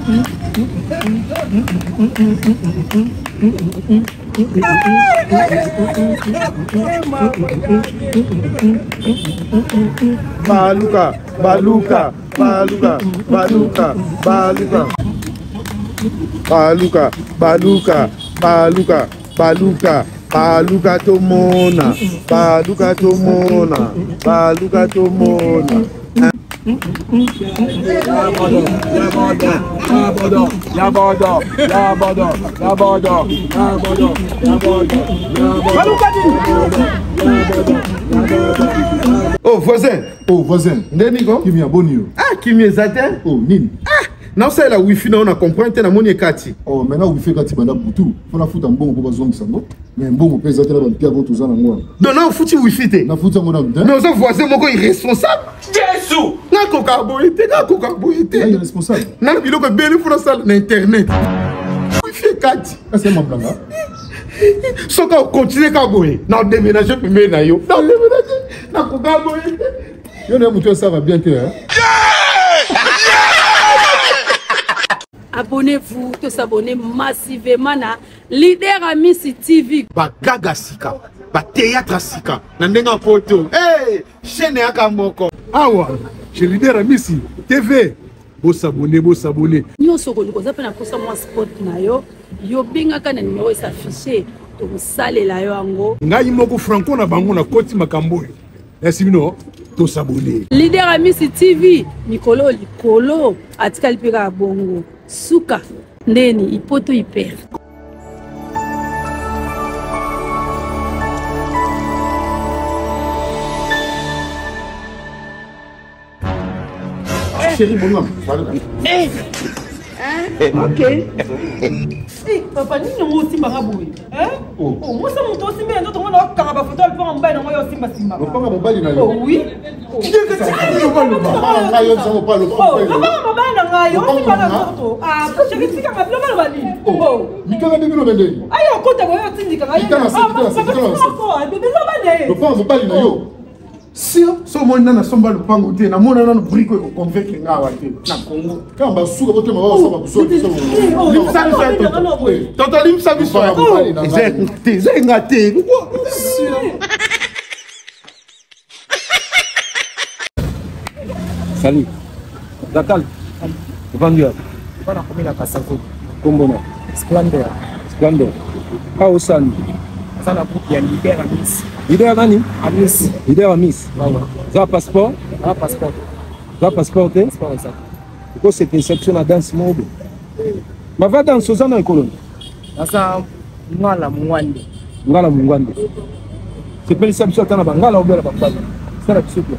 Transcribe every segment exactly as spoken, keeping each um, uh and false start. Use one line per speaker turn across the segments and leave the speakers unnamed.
Baluka, baluka, baluka, baluka, baluka. Baluka, baluka, baluka, baluka, baluka tomona, baluka tomona, baluka tomona. Oh voisin,
oh voisin,
ndeni go?
Kimi aboni.
Ah kimi ezate?
Oh nini?
Ah na ça la wifi na on a comprendre na moni kati.
Oh maintenant wifi kati banda butu. Fona futa mbongo ko bazongi sango. Mais mbongo pesa tela ba pia ko tozana ngwa.
Non non futi wifi te.
Na futa ngona nda.
Mais on voisin moko irresponsable. Jésus. Na ko carbohydrate, na ko carbohydrate.
Il est responsable.
Na biloko beli fona sala na internet. Wifi kati.
Est-ce que mblanga?
So ka continuer ka boye. Na déménager pembe na yo. Na déménager. Na ko carbohydrate.
Yo na mutu ça va bien que hein.
Abonnez-vous, tous s'abonner massivement à Leader Amisi T V.
Ba gaga sika, ba théâtre sika. Nandenga poto. Hey, chaîne ya kamoko.
Awa, chez Leader Amisi T V. Bo s'abonner, bo s'abonner.
Nyo soko nous ça na posa moi spot na yo. Yo binga kana numéro s'afficher. To sale la yo ango.
Ngai moko franco na bango na koti makambo. Est-ce bino to s'abonner.
Leader Amisi T V, Nicolo Licolo, atikali pika bongo. Suka ndeni ipoto hyper.
Chérie bon homme.
Eh. Hein? OK. Eh, papa ni ngo simba ngabui. Hein? Oh, moi ça monto simba ndo to ngona kanga photo alpo ngamba na ngoyo simba simba.
Papa mobali na yo.
Oh oui.
Qu'est-ce que tu veux parler pas là yo ça va pas le
prendre. Oh, papa mobali na ngayo simba na photo. Ah, chérie fika ngabilo balo bali. Oh.
Mikanga ndino bende.
Ayo kota ngoyo tindika ngayo.
Mikanga sikita sikita.
Oh, bebe lo bale.
Papa mobali na yo.
Si so mo nana somba le pango te na mona nana brico ko convaincre ngawa te na Congo.
Kamba suka bote mawa saba kusoti so.
Lim sabi so. Tonton lim sabi so. Te zenga te.
Salut. Dakal. Vendu.
Voilà combien la Kassako.
Combona.
Splendor.
Splendor. Ah Osani.
Ça la boucle ya Leader Amisi.
Leader nani?
Amisi.
Leader Amisi.
Voilà.
Ça passeport?
Ah passeport.
Ça passeport te?
Passeport ça.
Pourquoi cette inception à danse mode? Ma va danse aux en colonie.
Sasa ngala mwande.
Ngala mwande. C'est pas l'inception à la ngala ou bien la papa. C'est la soupe.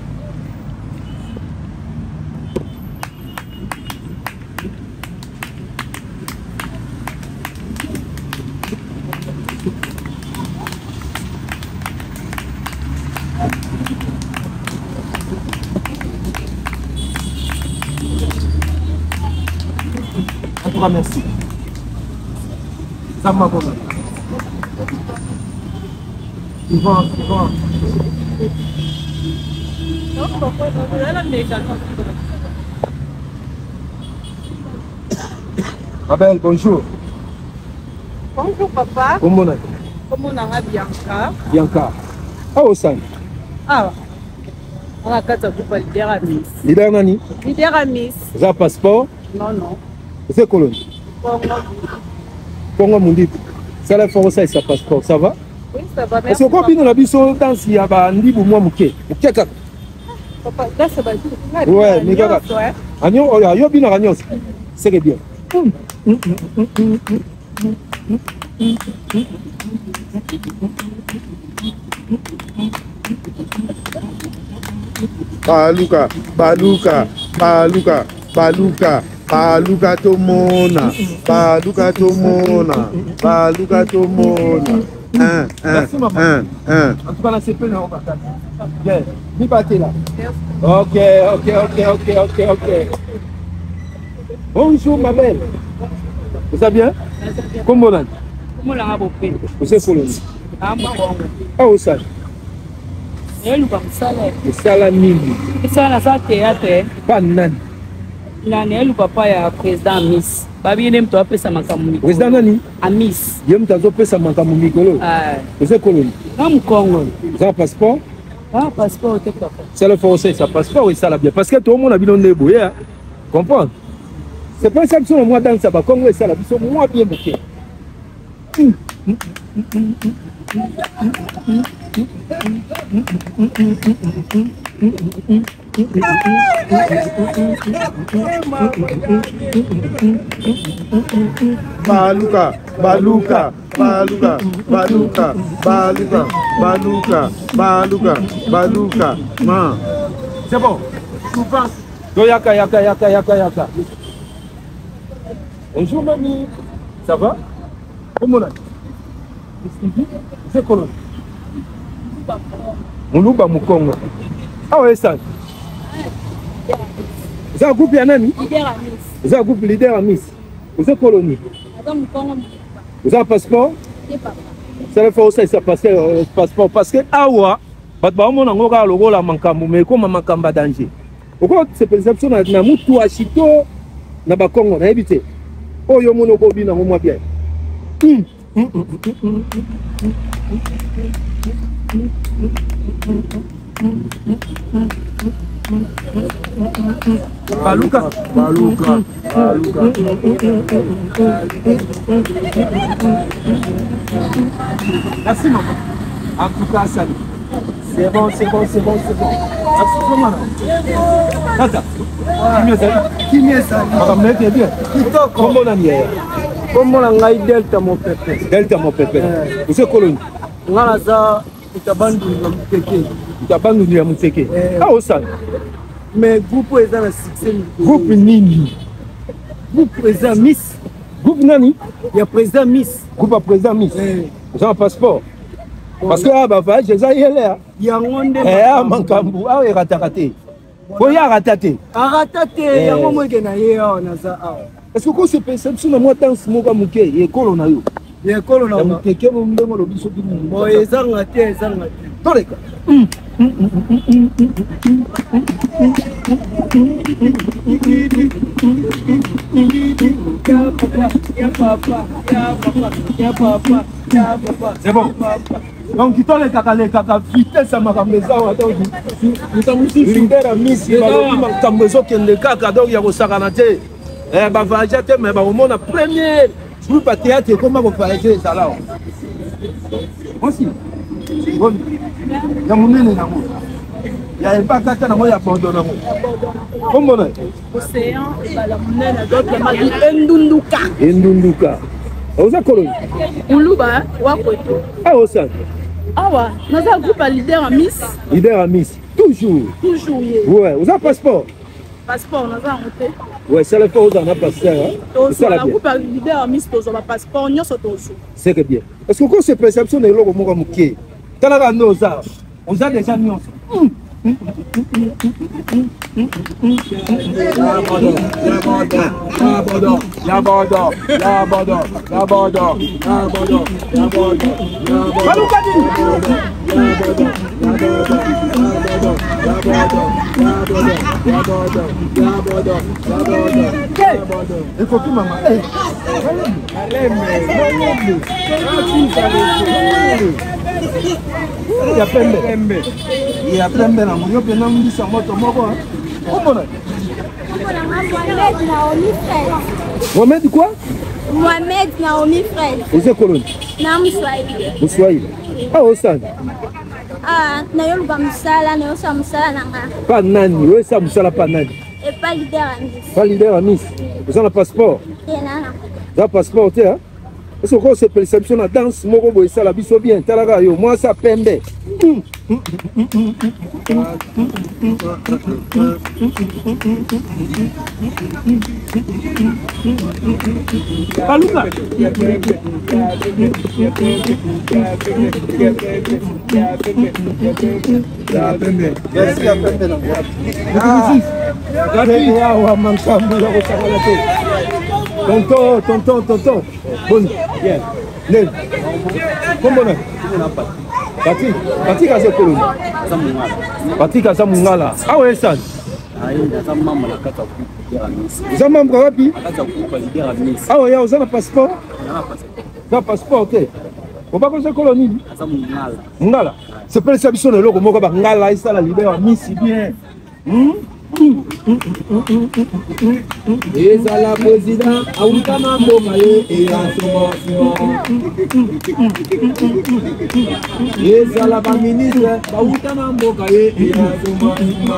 Merci. Ça m'a bonne. Yvan, Yvan.
Abel, bonjour.
Bonjour papa.
Comment on a?
Comment on a Bianca?
Bianca. Ah Osani.
Ah. On a quatre groupes Leader Amisi.
Leader nani?
Leader Amisi.
Ça passeport?
Non non.
C'est colonie. Congo Mundi. C'est la force ça ça passeport, ça va?
Oui, ça va.
Parce que quand on a vu son danse il y a ba ndi bu moi muke. Muke ka.
Papa, là c'est pas.
Ouais, mais gars. Agnon, oh yo bino agnon. C'est bien.
Baluka, baluka, baluka, baluka. Baluka tomona, baluka tomona, baluka tomona. Un, un, un, un.
En tout cas, là, c'est peu, là, on va faire. Bien, mi battez là. Ok, ok, ok, ok, ok, ok. Bonjour, ma belle. Vous allez bien? Comment on a?
Comment on a beau
vous êtes colonie.
Ah,
ah, où ça?
Et nous comme ça, là.
Le salamini.
Ça, là, ça, théâtre.
Pas nan.
nani elu papa ya président Miss babi ne mto apesa makambo mikolo
président nani
a Miss
ye mto azopesa makambo mikolo
ah
ose koloni
na mkongo
za passeport
ah passeport te papa
c'est le français ça passeport et ça la bien parce que tout le monde a bien ndebo ya comprendre c'est pas ça que son moi dans ça ba Congo et ça la biso moi bien bouquet
Baluka, baluka, baluka, baluka, baluka, baluka, baluka, baluka, man.
c'est bon do yaka yaka yaka yaka yaka bonjour mamie ça va comment là c'est quoi Muluba Mukongo ah ouais ça c'est un groupe ya nani
Leader à Miss.
c'est un groupe leader à Miss vous êtes colonie vous avez un passeport c'est le français ça passe passeport parce que awa bat ba mona ngoka lokola makambo mais comme makamba danger pourquoi c'est perception na mutu ashito na ba Congo na ebité oyo mono ko bina ngomwa bien Baluka,
Baluka, baluka.
Merci maman. En tout cas, salut. C'est bon, c'est bon, c'est bon, c'est bon. Merci maman. Tata. Qui m'est ça? Madame, c'est bien. Comment on a mis?
Comment on a Delta mon pépé?
Delta mon pépé. Vous êtes colonie?
On a ça. Itabandu ya muteke
itabandu ya muteke ah osa
mais groupe eza na succès
groupe nini
groupe eza Miss
groupe nani
ya président Miss
groupe ya président Miss j'ai un passeport parce que ah bah va je za yele
ya ngonde
eh mankambu ah erata raté ko ya raté
arata te ya ngomweke na ye na za ah
est-ce que ko se perception na moi danse moka muke ekolo na yo
ekolo na
muteke mo ndemo lo biso bini
bo ezanga te ezanga te
toleka c'est bon donc tu t'en es caca caca vitesse à ma maison donc nous sommes ici leader à Miss ma kambezo kende kaka donc ya kosakana te eh ba vaja te mais ba omona premier groupe à théâtre comment vous faites ça là aussi bon ya munene na mo ya pas kaka na mo ya pardon comment on
océan bala munene d'autres magi endunduka
endunduka oza koloni
uluba wakoto
ah osa
awa naza groupe à leader à Miss
leader à Miss toujours
toujours
ouais oza passeport
passeport naza monté
ouais c'est le fois on a passé
ça la groupe à leader à Miss tozo ba passeport nyoso tozo
c'est que bien est-ce que quand c'est perception de logo moko muké talaka noza oza déjà nyonso il faut que maman ya pembe ya pembe na moyo pe na mbisa moto moko komona
Mohamed Naomi Fred.
Mohamed quoi?
Mohamed Naomi Fred.
Vous êtes colonne?
Na Mswahili.
Mswahili. Ah osana.
Ah, na yo ba musala, na yo sa musala nanga.
Pas nani, oui ça musala pas nani.
Et pas leader à Miss.
Pas leader à Miss. Vous avez un passeport?
Et nana.
Vous avez un passeport, tu sais? Est-ce que c'est perception la danse moko boy ça la biso bien talaga yo moi ça pembe Baluka tonton, tonton, tonton. Bon, bien. Nen. Comment on a? Pati, Pati Kaza Koloni. Pati Kaza Mungala. Ah ouais, ça. Oza membre wapi? Ah ouais, oza na passeport? Na passeport te. Obakoza colonie? Ngala. C'est pas ça biso na loko moko ba ngala isala leader wa Miss bien.
ezala président auta na mboma ye eyasoma ezala baministre bauta na mboka ye eyasoma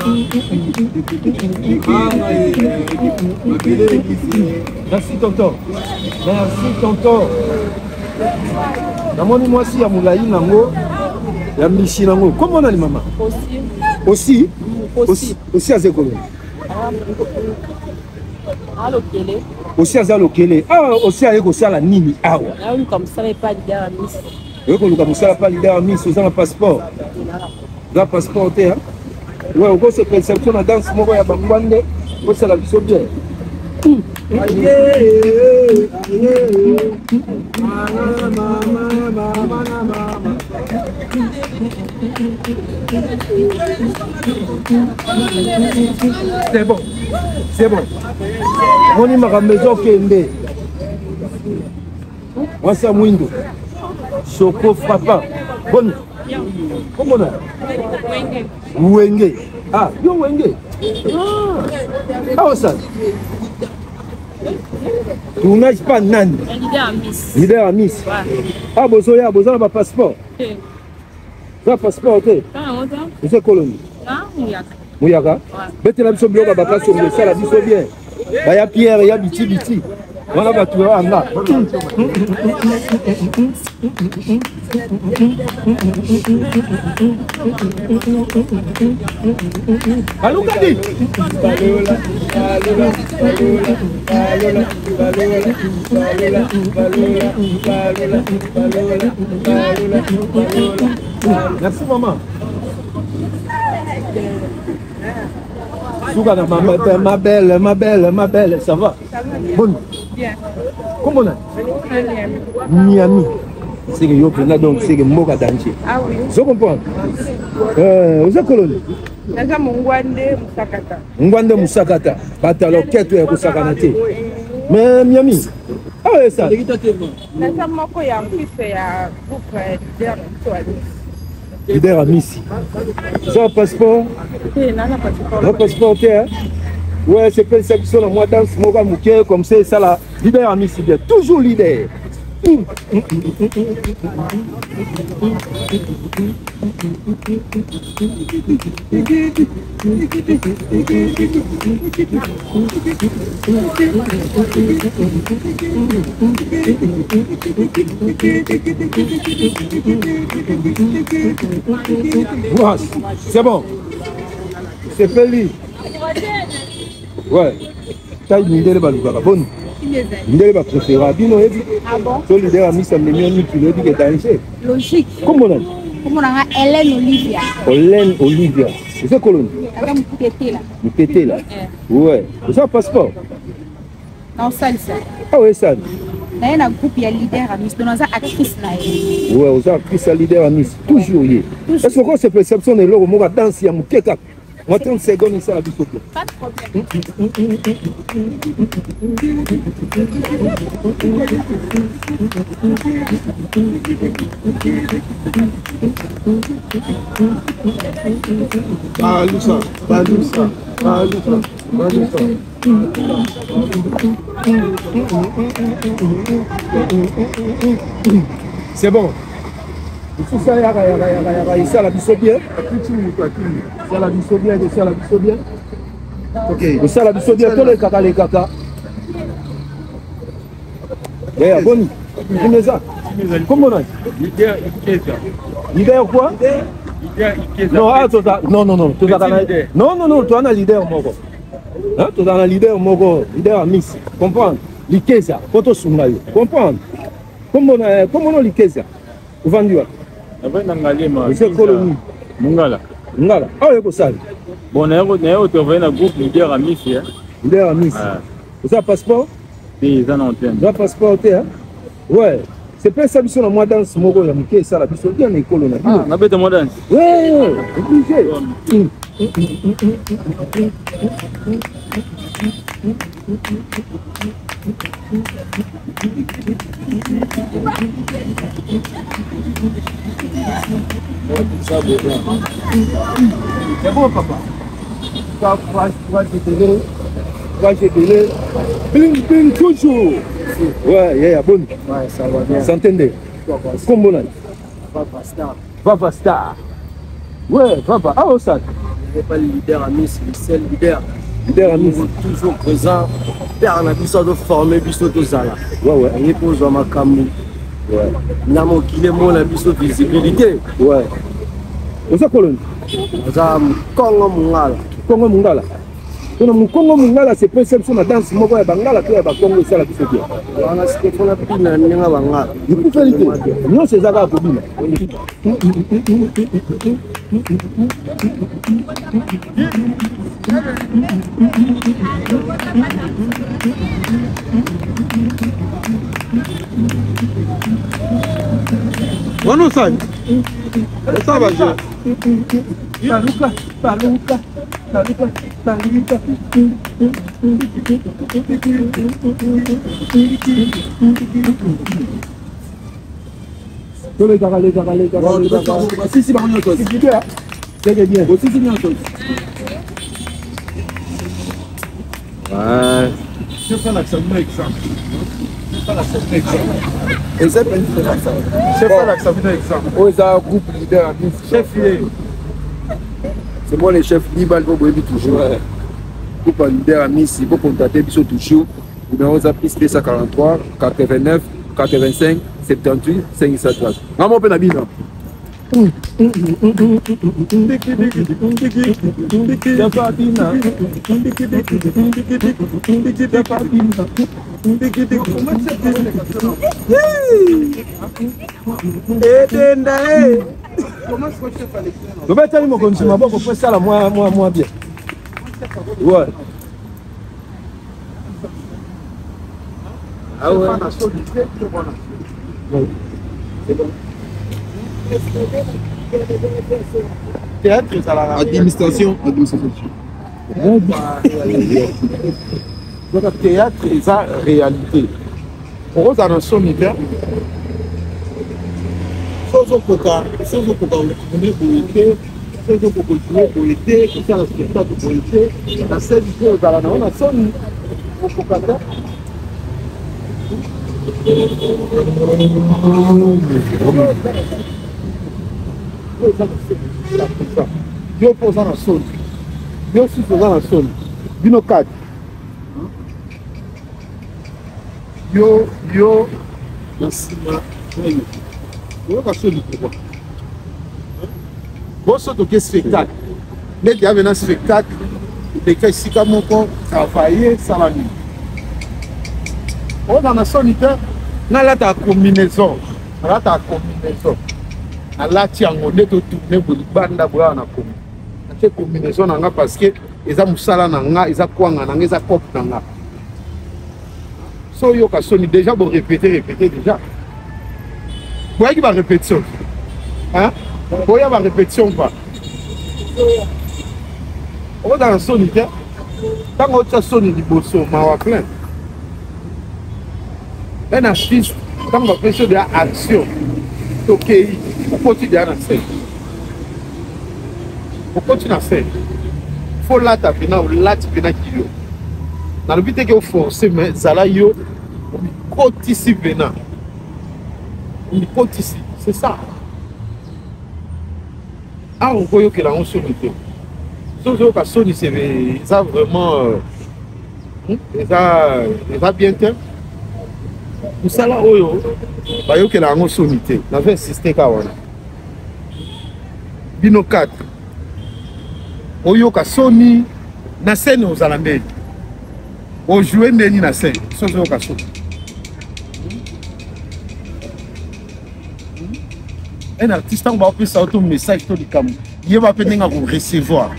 merci tonton, merci tonton. Namoni mwasi ya mulai nango ya mishi nango comment on a maman aussi aussi aussi à Zekolo aussi à Zalokele ah aussi à Ekosala nini awa
on comme ça mais pas leader à Miss
Eko comme ça pas leader à Miss aux un passeport la passeport hein ouais on se perception na danse moko ya bangwande pour ça la biso bien c'est bon, c'est bon. On est à la maison Kende. Moi, c'est Mwindo. Choco frappant. Bon. Comment on a Wenge. Ah, yo Wenge. Ah, ça. Tournage pas Nani.
Leader à Miss.
Leader à Miss. Ah, Bozoya, Bozoya n'a pas passeport. Tu as passeport, ok? Vous êtes colonie. Mouyaka. Bête la biso bloga baka sur le sala biso bien. Ba ya Pierre ya biti biti. Wana ba tuwa anga. Allô Kadi. Balola balola balola balola balola balola balola balola balola balola. Merci maman. Sougana, ma, ma, ma belle, ma belle, ma belle, ça va? Bonne.
Bien.
Comment on a? Miami. C'est que yo prena donc c'est que moka danger.
Ah oui.
Vous comprenez? Euh, vous êtes colonie?
Naza Mungwande Musakata.
Mungwande Musakata. Batalo keto ya kusakanate. Mais Miami. Ah ouais ça.
Naza moko ya mpife ya groupe leader Mtwali.
Leader à Miss. Vous avez un passeport?
Oui, non, passeport.
Un passeport, hein? Ouais, c'est pas ça qui sont moi dans ce moment comme c'est ça là. Leader à Miss, bien. Toujours leader. Voilà, c'est bon. C'est fini. Ouais. Taille Mindele Baluka. Bonne. Mindele va préférer. Bino Ebi.
Ah bon?
Ton leader a mis sa mémoire qui lui dit que t'as un chef.
Logique.
Comment on a?
Comment on a Hélène Olivia?
Hélène Olivia. C'est colonie.
Avec mon pété là.
Mon pété là. Ouais. Vous avez un passeport?
Non, ça, ça.
Ah ouais, ça.
Il y a un groupe, il y a leader à Miss. Nous avons actrice là.
Ouais, vous avez actrice à leader à Miss. Toujours. Est-ce que vous avez perception de l'eau? Moi, danse, il y a mon kéka. Moi, trente secondes, ça la vie.
Pas de problème.
Balusa, balusa, balusa, balusa.
C'est bon. Il ça, il ça la biso bien. Ça la biso bien, ça la biso bien. Ok, ça la biso bien, tous les caca, les caca. Eh, Boni, dis-moi ça. Comment on a?
Leader Ikeza.
Leader quoi?
Leader Ikeza.
Non, ah, tota, non, non, non. Tota, non, non, non, tu as un leader moko. Hein, tu as un leader moko, leader à Miss. Comprends? L'Ikeza, photo sungayo. Comprends? Comment on a, comment on a l'Ikeza? Vous vendez?
Après, Nangalema.
C'est colonie.
Mungala.
Mungala. Ah, il y a ça.
Bon, on a un groupe leader à Miss.
Leader à Miss. Vous avez un passeport?
Oui, ils en ont un.
Vous avez un passeport? Ouais. C'est pas ça, mission, moi, dans ce moment, il y a ça, la mission, il y a une école.
Ah, on a besoin de moi dans.
Ouais, obligé. C'est bon, papa. Trois télé, trois télé, bling bling toujours. Ouais, yeah, yeah, bon.
Ouais, ça va bien.
S'entendez? Comme bon.
Papa Star.
Papa Star. Ouais, papa. Ah, au sac.
Il n'est pas le leader à Miss, le seul leader.
Leader à Miss.
Toujours présent. Père, on a besoin de former, besoin de Zala.
Ouais, ouais.
On est pour jouer à Kamou.
Ouais.
Namo qui est mon besoin de visibilité.
Ouais. Où ça, colonne?
On a Congo Mungala.
Congo Mungala. Donc, Congo Mungala, c'est pas simple sur la danse. Moi, je Bangala, tu es Congo, c'est la qui se dit.
On a ce qu'on a pris dans le Bangala.
Il faut faire l'idée. Nous, c'est ça, Kobina.
On nous sait. Ça va, je.
Paluca, paluca, paluca, paluca. Tous les gars, les gars, les gars, les gars. Si, si, on est c'est bien. C'est bien. Aussi, c'est bien.
Ouais. Je fais l'accent exemple. Je fais l'accent exemple.
Et c'est pas une l'accent.
Je fais l'accent exemple.
Oh, c'est un groupe leader.
Chef,
c'est moi le chef Nibal pour Boébi toujours. Groupe leader à Miss, il faut contacter Bissot toujours. Numéro zap plus deux cent quarante-trois, quatre-vingt-neuf, quatre-vingt-cinq, soixante-dix-huit, cinq cent treize. Maman peut n'habiller. Le bête à l'immobilier, je m'abonne pour faire ça la moins, moins, moins bien. Ouais. Ah ouais.
Théâtre, ça la
Administration, administration.
Donc, théâtre, c'est ça, réalité. Pour eux, dans son univers, sans aucun sans aucun continuer pour aider, sans aucun continuer pour aider, pour faire le spectacle pour aider, la scène qui est dans la on a son univers. Yo posant na sol. Yo si posant na sol. Bino quatre. Yo yo na sima. Yo ka soli pourquoi? Bon so to que spectacle. Mais il y avait un spectacle. Les cas ici comme mon travailler ça va nuit. On dans la solitaire. Na la ta combinaison. Na ta combinaison. Na la tiango de to tourner pour banda bra na komi. Na te combinaison na nga parce que eza musala na nga, eza kwanga na nga, eza pop na nga. So yo ka soni déjà bon répéter répéter déjà. Pourquoi il va répétition? Hein? Pourquoi il va répétition pas? On dans la solitaire. Tant on t'a soni liboso mawa plein. Un artiste, quand on fait de l'action, ok, on continue à la scène. On continue à la scène. Il faut là taper, ou là taper na kilo. Dans le but que vous forcez, mais ça là yo, on compte ici venant. On compte ici, c'est ça. Ah, on voit que là on sonne. Sauf que sonne, c'est ça vraiment, ça bien temps. Musala oyo bayoke la ngo sonité na fait système ka wana bino quatre oyo ka soni na scène aux alambe o jouer ndeni na scène sozo ka soni un artiste on va faire ça auto message to dikam il va peut-être nga recevoir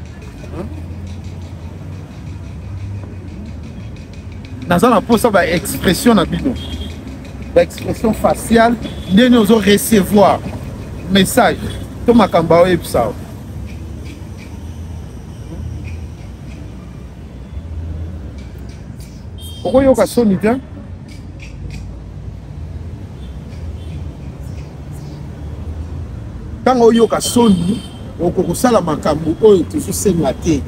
dans un peu ça va expression na bino l'expression faciale nous nous recevoir message to makamba o epsa okoyoka soni te ntango oyoka soni okokosala makambo oyo tozosenga te.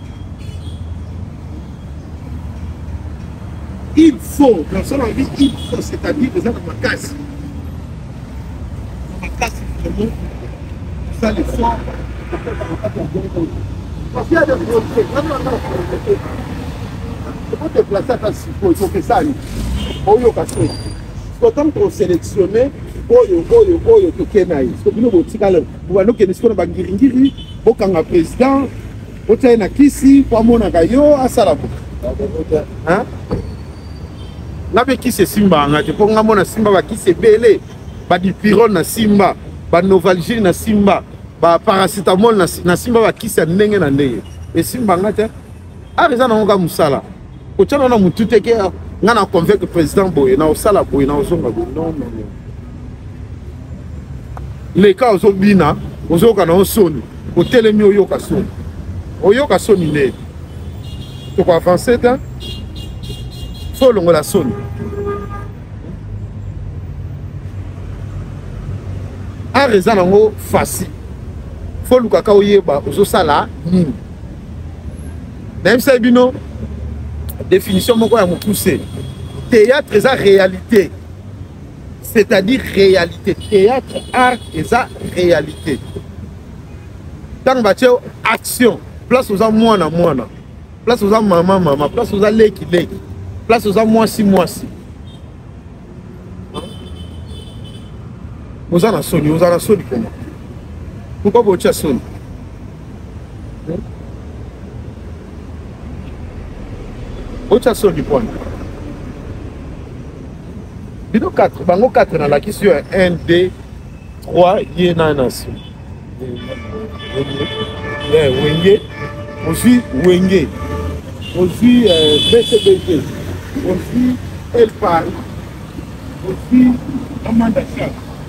Il faut, dans son envie, il faut, c'est-à-dire que ça n'a pas casse. Ça n'a pas casse, vraiment. Ça, les fois, parce qu'il y a des projets. Non, non, non. Il faut te placer à ta support, il faut que ça aille. Oh, yo, casse. Quand on sélectionne, oh, yo, oh, yo, oh, yo, tu kenai. Ce que nous avons dit, nous avons dit que nous avons dit que nous avons président, nous avons dit que nous avons dit que nous avons hein? Nabe ki se simba ngate po ngamo na simba ba ki se belé ba dipirone na simba ba novalgine na simba ba paracetamol na, na simba ba ki se ndenge na ndenge e simba ngate areza na ngoka musala o tshana na mutu te ke ngana convaincre président boye na osala boye na osonga boye non non non le ka ozo bina ozo ka na osoni o telemi oyoka soni oyoka soni ne to ko avancer ta faut longo la sonne. En raison nango facile. Faut le kaka oyeba ozo sala nini. Même ça bino définition moko ya mokuse. Théâtre est la réalité. C'est-à-dire réalité. Théâtre art est la réalité. Tant batio action. Place aux moi na moi na. Place aux maman maman. Place aux leki leki. Place aux mois si mois si. Vous en avez sonné, vous en avez sonné comment? Pourquoi vous avez sonné? Vous avez sonné point. Bino quatre, bango quatre dans la question un, deux, trois, y en a un nation. Wenge, aussi Wenge, aussi B C B G. Aussi, elle parle. Aussi, Amanda Chak.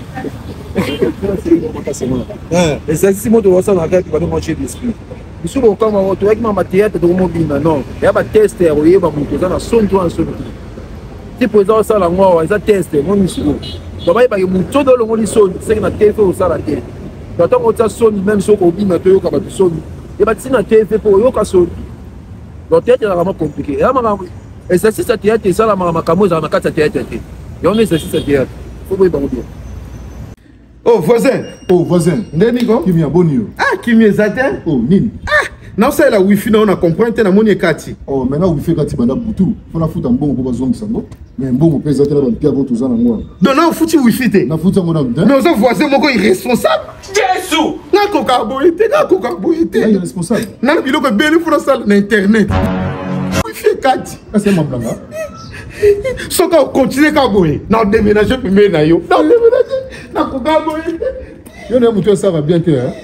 Et ça, si moi, je vois ça dans la tête, je vais manger l'esprit. Je suis au camp, je vais ma théâtre de mon bina. Non, il y a un test, il y a un son, il y a un son. Si pour ça, ça, il y a un test, il y a un son. Donc, il y a un son dans le son, c'est un test pour ça, la tête. Quand on a un son, même si on a un son, il y a un test pour un son. Donc, théâtre est vraiment compliqué. Et ça, c'est ça, théâtre, ça, la makamose, la makata théâtre. Et on est ça, c'est ça, théâtre. Faut que vous
oh, voisin.
Oh, voisin.
Ndenigo.
Kimi a bonio.
Ah, Kimi Zaten.
Oh, nini.
Ah, non, c'est la wifi, on a compris, on a mon kati.
Oh, maintenant, wifi kati banda boutou. Faut la foutre en bon pour bazong sango. Mais bon, on peut zater la bande avant tout ça dans moi.
Non, non, foutu wifi te.
Na foutre mon abdin.
Mais on voisin, mon irresponsable. Jésus. Na kokarboité, na kokarboité.
Il est responsable.
Na bilo ko beli pour ça na internet. Wifi kati.
Ah, c'est mon blanga.
So ka continuer ka boye. Na déménager puis na yo. Na déménager. Na kokarboité.
Yo na mutu ça va bien te hein.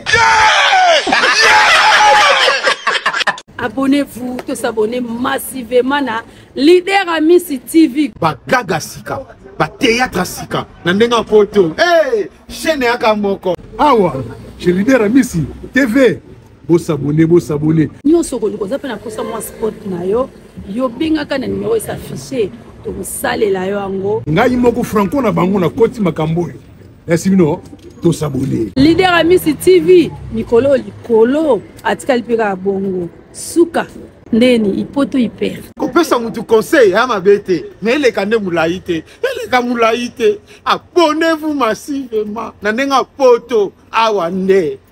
Abonnez-vous, tous s'abonner massivement à Leader Amis T V.
Ba gaga sika, ba théâtre sika. Na ndenga poto. Eh, chaîne ya kamoko.
Awa, chez Leader Amis T V. Bo s'abonner, bo s'abonner.
Nous sommes au Cosa Pena pour moi spot na yo. Yo binga kana numéro s'afficher. To sale la yo ango.
Ngai moko franco na bango na koti makambo. Est-ce bino to s'abonner.
Leader Amis T V, Nicolo Licolo, atikali pika bongo. Suka ndeni ipoto hyper.
Kopesa mutu conseil ya mabete. Mais les kande mulaite, les kamulaite. Abonnez-vous massivement. Na ndenga poto awande.